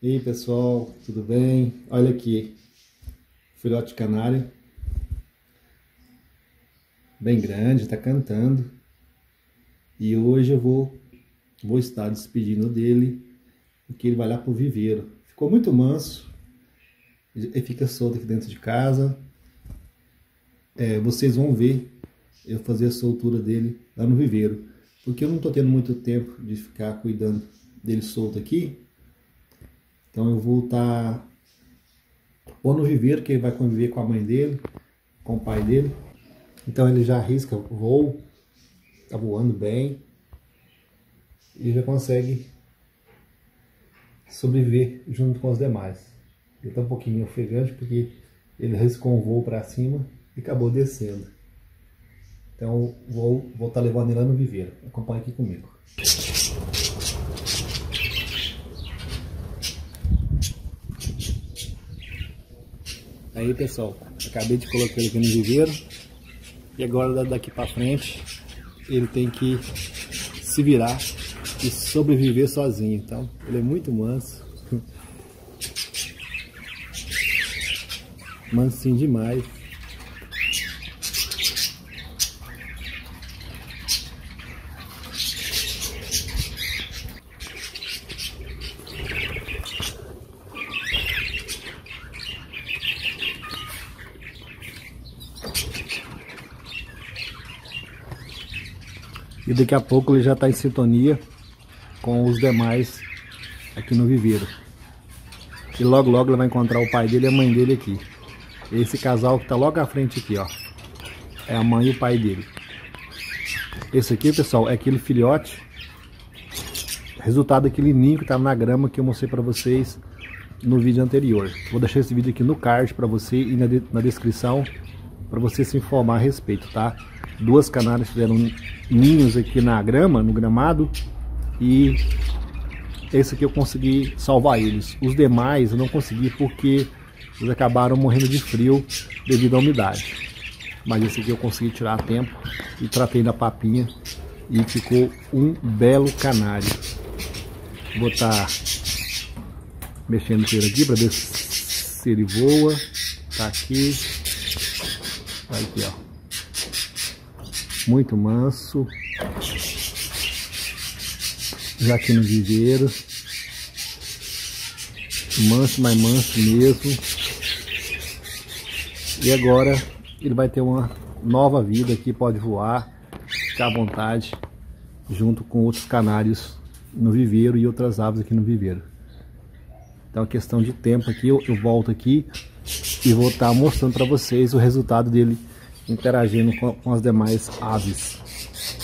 E aí pessoal, tudo bem? Olha aqui, filhote de canário, bem grande, tá cantando. E hoje eu vou estar despedindo dele, porque ele vai lá pro viveiro. Ficou muito manso, ele fica solto aqui dentro de casa. Vocês vão ver eu fazer a soltura dele lá no viveiro, porque eu não tô tendo muito tempo de ficar cuidando dele solto aqui. Então eu vou estar ou no viveiro, que ele vai conviver com a mãe dele, com o pai dele. Então ele já arrisca o voo, tá voando bem e já consegue sobreviver junto com os demais. Ele tá um pouquinho ofegante porque ele arriscou um voo para cima e acabou descendo. Então vou estar levando ele lá no viveiro. Acompanhe aqui comigo. Aí pessoal, acabei de colocar ele aqui no viveiro e agora daqui para frente ele tem que se virar e sobreviver sozinho. Então ele é muito manso, mansinho demais. E daqui a pouco ele já está em sintonia com os demais aqui no viveiro. E logo logo ele vai encontrar o pai dele e a mãe dele aqui. Esse casal que está logo à frente aqui, ó, é a mãe e o pai dele. Esse aqui, pessoal, é aquele filhote, resultado daquele ninho que estava na grama que eu mostrei para vocês no vídeo anterior. Vou deixar esse vídeo aqui no card para você e na descrição para você se informar a respeito, tá? Duas canárias fizeram ninhos aqui na grama, no gramado, e esse aqui eu consegui salvar eles. Os demais eu não consegui porque eles acabaram morrendo de frio devido à umidade. Mas esse aqui eu consegui tirar a tempo e tratei da papinha e ficou um belo canário. Vou estar mexendo com ele aqui para ver se ele voa. Tá aqui. Olha aqui, ó. Muito manso. Já aqui no viveiro. Manso, mas manso mesmo. E agora ele vai ter uma nova vida aqui, pode voar, ficar à vontade, junto com outros canários no viveiro e outras aves aqui no viveiro. Então, questão de tempo aqui, eu volto aqui e vou estar mostrando para vocês o resultado dele interagindo com as demais aves.